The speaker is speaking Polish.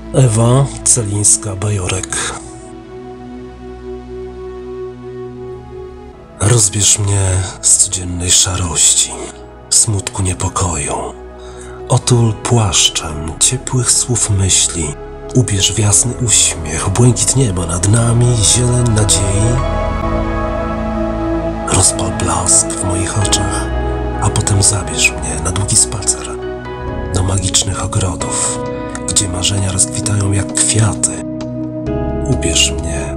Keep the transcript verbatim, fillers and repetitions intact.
Ewa Celińska-Bajorek. Rozbierz mnie z codziennej szarości, smutku, niepokoju. Otul płaszczem ciepłych słów myśli. Ubierz w jasny uśmiech, błękit nieba nad nami, zieleń nadziei. Rozpal blask w moich oczach, a potem zabierz mnie na długi spacer do magicznych ogrodów, gdzie marzenia rozkwitają jak kwiaty. Ubierz mnie